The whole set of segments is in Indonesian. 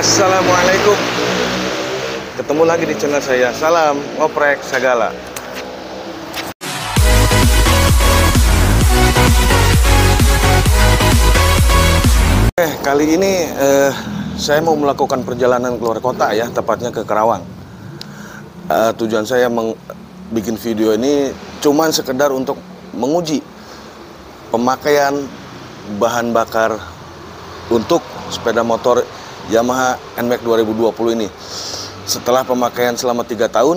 Assalamualaikum. Ketemu lagi di channel saya. Salam ngoprek segala. Kali ini saya mau melakukan perjalanan keluar kota ya, tepatnya ke Karawang. Tujuan saya bikin video ini cuman sekedar untuk menguji pemakaian bahan bakar untuk sepeda motor Yamaha NMAX 2020 ini. Setelah pemakaian selama 3 tahun,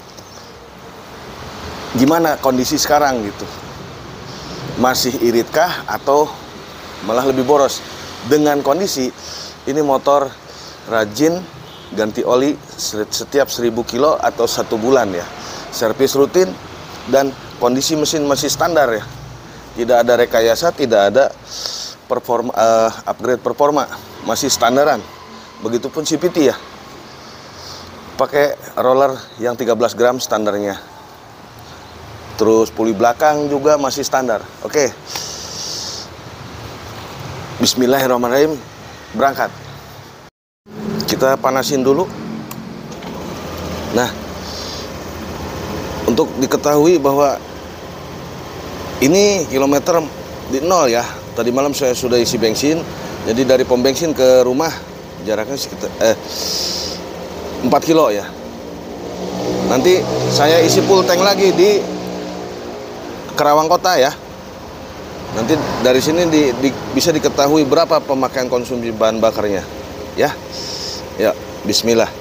gimana kondisi sekarang gitu? Masih iritkah atau malah lebih boros? Dengan kondisi ini motor rajin ganti oli setiap 1000 kilo atau 1 bulan ya. Servis rutin dan kondisi mesin masih standar ya. Tidak ada rekayasa, tidak ada upgrade performa, masih standaran. Begitupun CVT ya. Pakai roller yang 13 gram standarnya. Terus puli belakang juga masih standar. Oke. Bismillahirrahmanirrahim, berangkat. Kita panasin dulu. Nah, untuk diketahui bahwa ini kilometer di nol ya. Tadi malam saya sudah isi bensin. Jadi dari pom bensin ke rumah jaraknya sekitar 4 kilo ya. Nanti saya isi full tank lagi di Karawang kota ya. Nanti dari sini bisa diketahui berapa pemakaian konsumsi bahan bakarnya ya. Ya, bismillah.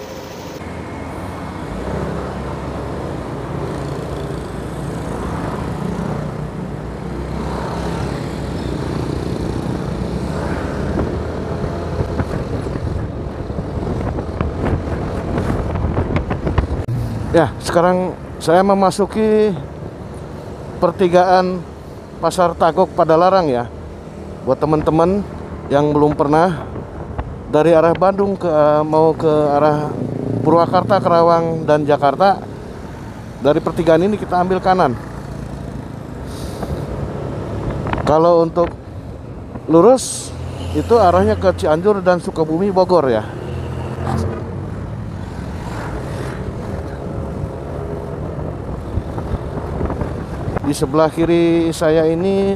Ya, sekarang saya memasuki pertigaan Pasar Tagok Padalarang ya. Buat teman-teman yang belum pernah dari arah Bandung mau ke arah Purwakarta, Karawang dan Jakarta, dari pertigaan ini kita ambil kanan. Kalau untuk lurus itu arahnya ke Cianjur dan Sukabumi, Bogor ya. Di sebelah kiri saya ini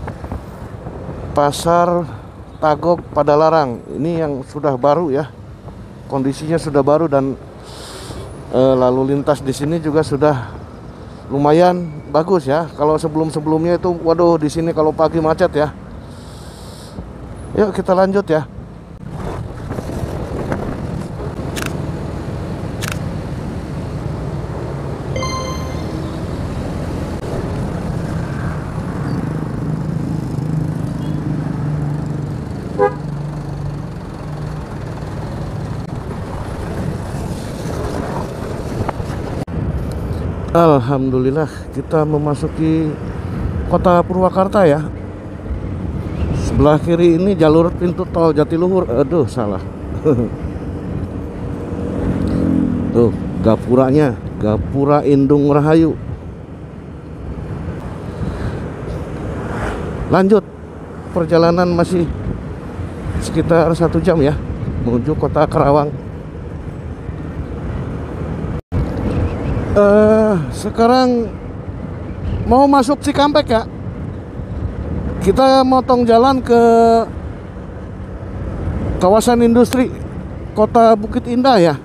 Pasar Tagok Padalarang. Ini yang sudah baru ya. Kondisinya sudah baru dan lalu lintas di sini juga sudah lumayan bagus ya. Kalau sebelum-sebelumnya itu waduh, di sini kalau pagi macet ya. Yuk kita lanjut ya. Alhamdulillah kita memasuki kota Purwakarta ya. Sebelah kiri ini jalur pintu tol Jatiluhur. Aduh, salah. Tuh, gapuranya, Gapura Indung Rahayu. Lanjut, perjalanan masih sekitar 1 jam ya menuju kota Karawang. Sekarang mau masuk Cikampek ya. Kita motong jalan ke kawasan industri Kota Bukit Indah ya.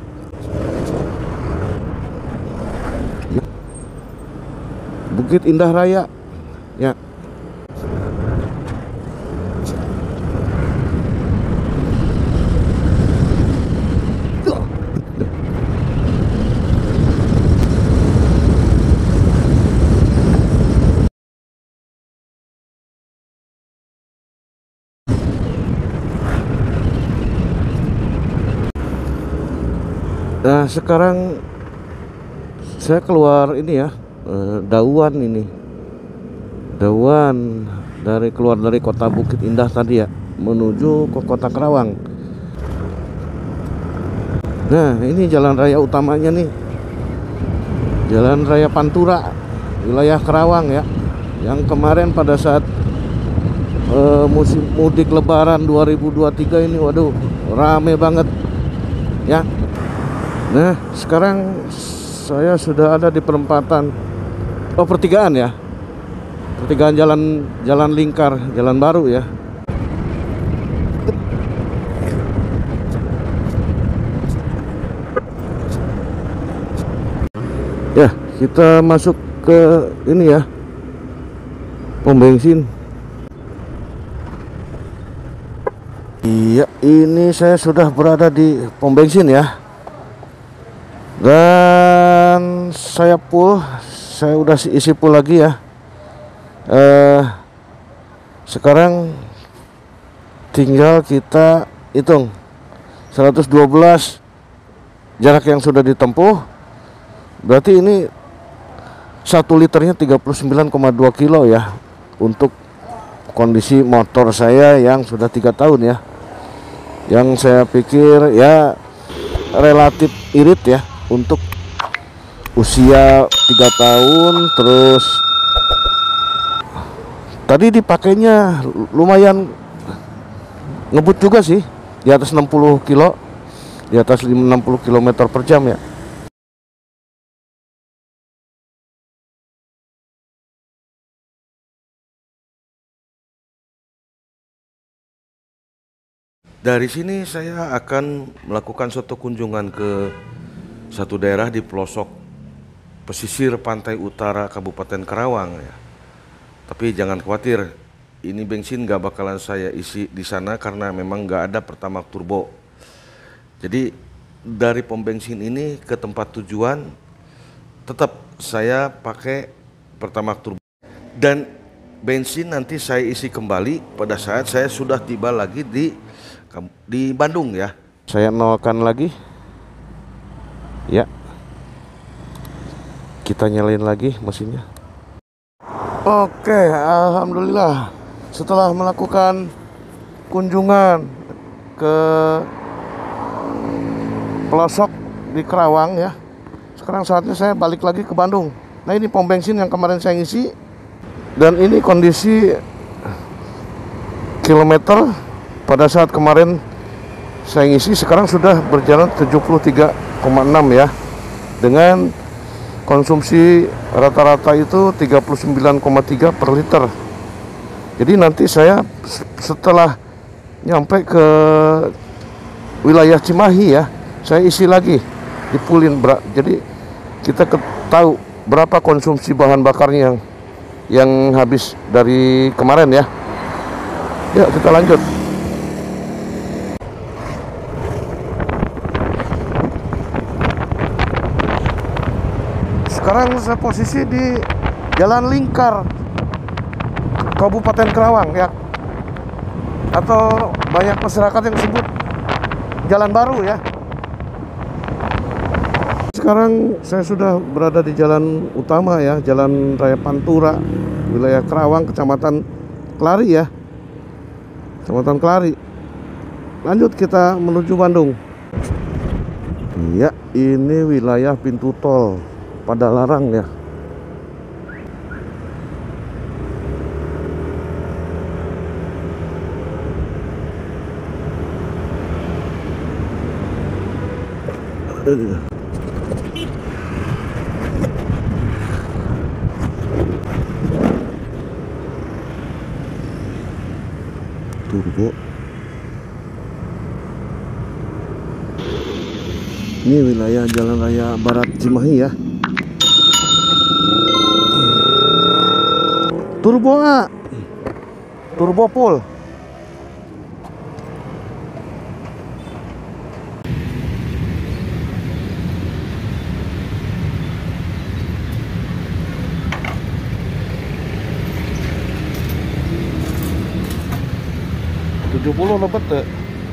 Bukit Indah Raya ya. Nah, sekarang saya keluar ini ya, Dauan ini. Dauan keluar dari kota Bukit Indah tadi ya, menuju ke kota Karawang. Nah, ini jalan raya utamanya nih. Jalan Raya Pantura, wilayah Karawang ya. Yang kemarin pada saat musim mudik Lebaran 2023 ini, waduh, rame banget ya. Nah, sekarang saya sudah ada di perempatan, pertigaan ya. Pertigaan jalan lingkar, jalan baru ya. Ya, kita masuk ke ini ya, pom bensin. Iya, ini saya sudah berada di pom bensin ya. Dan saya udah isi full lagi ya. Sekarang tinggal kita hitung 112 jarak yang sudah ditempuh. Berarti ini 1 liternya 39,2 kilo ya, untuk kondisi motor saya yang sudah 3 tahun ya, yang saya pikir ya relatif irit ya untuk usia 3 tahun. Terus tadi dipakainya lumayan ngebut juga sih, di atas 60 kilo, di atas 60 km per jam ya. Dari sini saya akan melakukan suatu kunjungan ke satu daerah di pelosok pesisir pantai utara Kabupaten Karawang ya. Tapi jangan khawatir, ini bensin gak bakalan saya isi di sana karena memang gak ada Pertamax Turbo. Jadi dari pom bensin ini ke tempat tujuan tetap saya pakai Pertamax Turbo, dan bensin nanti saya isi kembali pada saat saya sudah tiba lagi di Bandung ya. Saya nolkan lagi ya, kita nyalain lagi mesinnya. Oke, alhamdulillah setelah melakukan kunjungan ke pelosok di Karawang ya, sekarang saatnya saya balik lagi ke Bandung. Nah, ini pom bensin yang kemarin saya ngisi, dan ini kondisi kilometer pada saat kemarin saya ngisi sekarang sudah berjalan 73,6 ya, dengan konsumsi rata-rata itu 39,3 per liter. Jadi nanti saya setelah nyampe ke wilayah Cimahi ya, saya isi lagi di pulin. Jadi kita tahu berapa konsumsi bahan bakarnya yang habis dari kemarin ya. Ya, kita lanjut. Sekarang saya posisi di Jalan Lingkar Kabupaten Karawang ya, atau banyak masyarakat yang sebut Jalan Baru ya. Sekarang saya sudah berada di jalan utama ya, Jalan Raya Pantura, wilayah Karawang, Kecamatan Kelari ya, Kecamatan Kelari. Lanjut kita menuju Bandung. Iya, ini wilayah pintu tol Padalarang ya. Turbo. Ini wilayah Jalan Raya Barat Cimahi ya. Turbo A, turbo full. Tujuh puluh lebet tuh.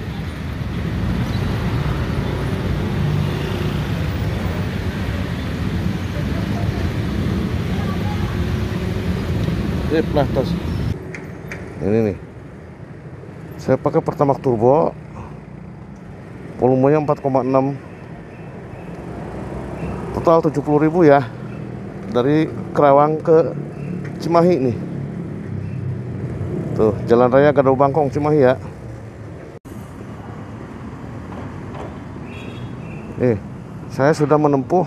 Platas. Ini nih, saya pakai Pertamax Turbo, volumenya 4,6, total 70.000 ya, dari Karawang ke Cimahi nih. Tuh, Jalan Raya Gadau Bangkong Cimahi ya. Saya sudah menempuh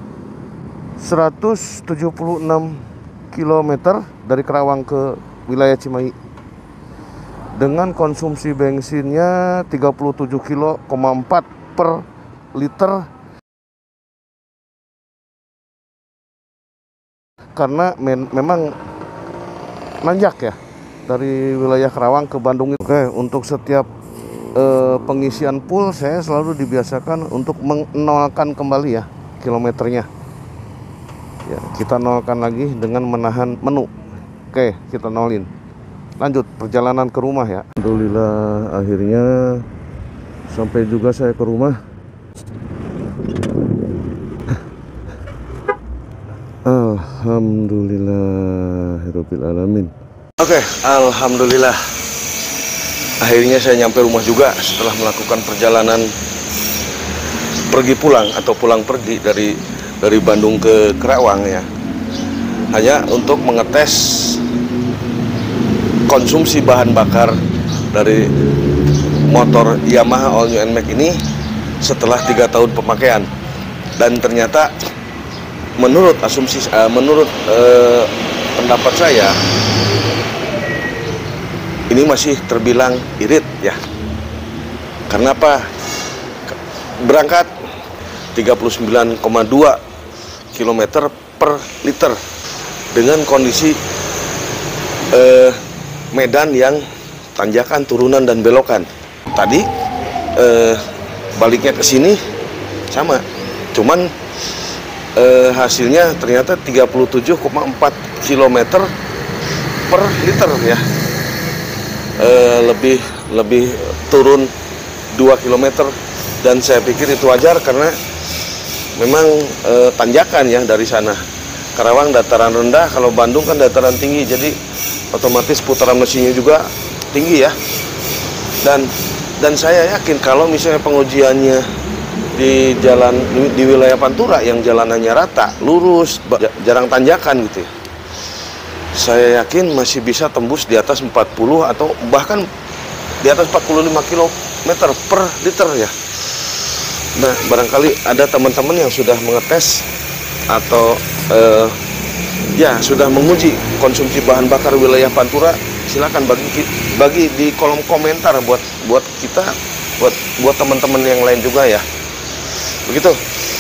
176 km dari Karawang ke wilayah Cimahi dengan konsumsi bensinnya 37,4 kilo per liter, karena memang nanjak ya dari wilayah Karawang ke Bandung. Oke, untuk setiap pengisian full saya selalu dibiasakan untuk menolkan kembali ya kilometernya. Ya, kita nolkan lagi dengan menahan menu. Oke, kita nolin. Lanjut perjalanan ke rumah ya. Alhamdulillah akhirnya sampai juga saya ke rumah. Alhamdulillahirabbil alamin. Oke, alhamdulillah. Akhirnya saya nyampe rumah juga setelah melakukan perjalanan pergi pulang atau pulang pergi dari Bandung ke Karawang ya. Hanya untuk mengetes konsumsi bahan bakar dari motor Yamaha All New NMAX ini setelah 3 tahun pemakaian. Dan ternyata menurut pendapat saya ini masih terbilang irit ya. Karena apa? Berangkat 39,2 km per liter dengan kondisi medan yang tanjakan, turunan dan belokan. Tadi baliknya ke sini sama, cuman hasilnya ternyata 37,4 km per liter ya. Lebih turun 2 km, dan saya pikir itu wajar karena memang tanjakan ya dari sana. Karawang dataran rendah, kalau Bandung kan dataran tinggi, jadi otomatis putaran mesinnya juga tinggi ya. Dan saya yakin kalau misalnya pengujiannya di wilayah Pantura yang jalanannya rata, lurus, jarang tanjakan gitu ya, saya yakin masih bisa tembus di atas 40 atau bahkan di atas 45 km per liter ya. Nah, barangkali ada teman-teman yang sudah mengetes atau ya sudah menguji konsumsi bahan bakar wilayah Pantura, silakan bagi di kolom komentar buat kita, buat teman-teman yang lain juga ya. Begitu.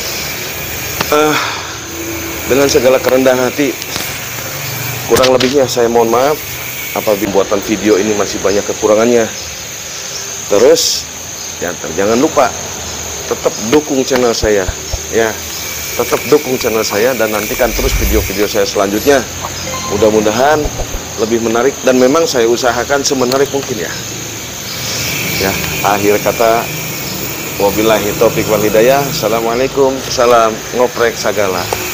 Dengan segala kerendahan hati, kurang lebihnya saya mohon maaf apabila buatan video ini masih banyak kekurangannya. Terus ya, jangan lupa tetap dukung channel saya ya. Tetap dukung channel saya dan nantikan terus video-video saya selanjutnya. Mudah-mudahan lebih menarik, dan memang saya usahakan semenarik mungkin ya. Ya, akhir kata, wabillahi taufiq wal hidayah. Assalamualaikum, salam ngoprek sagala.